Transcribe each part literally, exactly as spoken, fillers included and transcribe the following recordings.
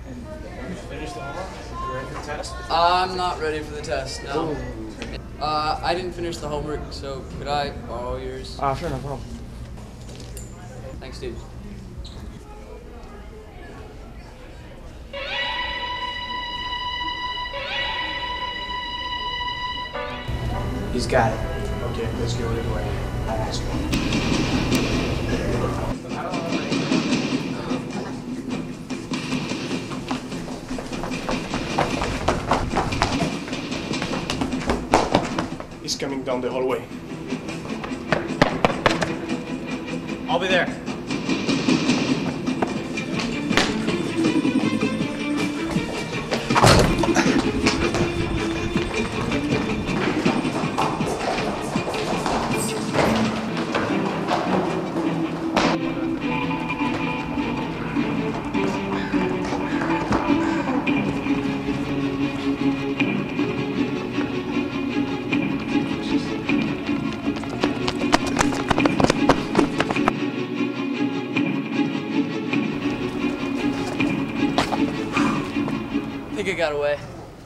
Finish the homework? You ready for the test? I'm not ready for the test, no. Uh, I didn't finish the homework, so could I borrow yours? Ah, sure, no problem. Thanks, dude. He's got it. Okay, let's go right away. I asked him. He's coming down the hallway. I'll be there. I think I got away.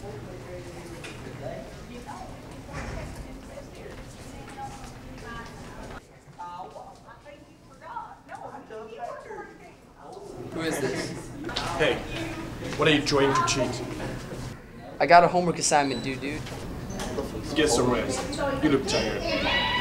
Who is this? Hey, what are you trying to cheat? I got a homework assignment due, dude. Get some rest. You look tired.